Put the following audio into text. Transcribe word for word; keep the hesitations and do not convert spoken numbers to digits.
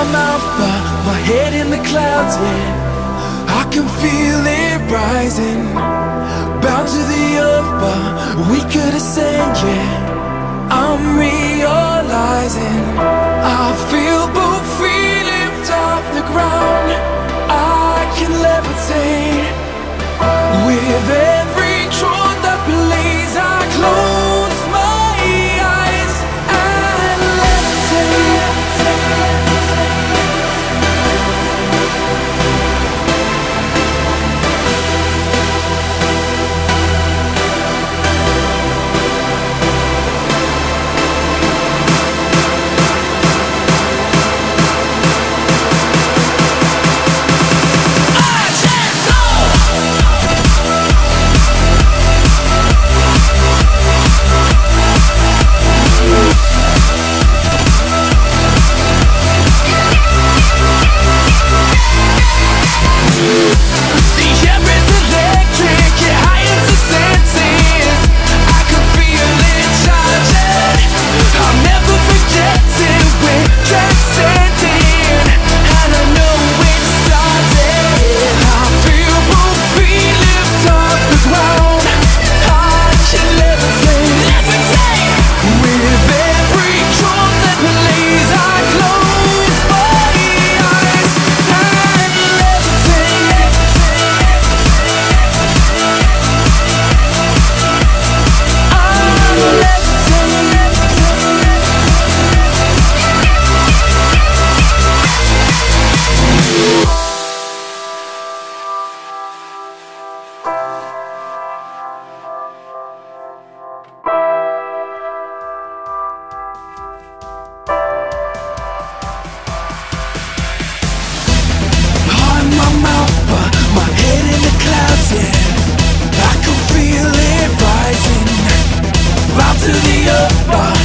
mouth, but my head in the clouds, yeah. I can feel it rising, bound to the earth, but we could ascend, yeah. I'm realizing I feel both free, lift off the ground. I can levitate with every truth that plays. I close my eyes and levitate. To the earth,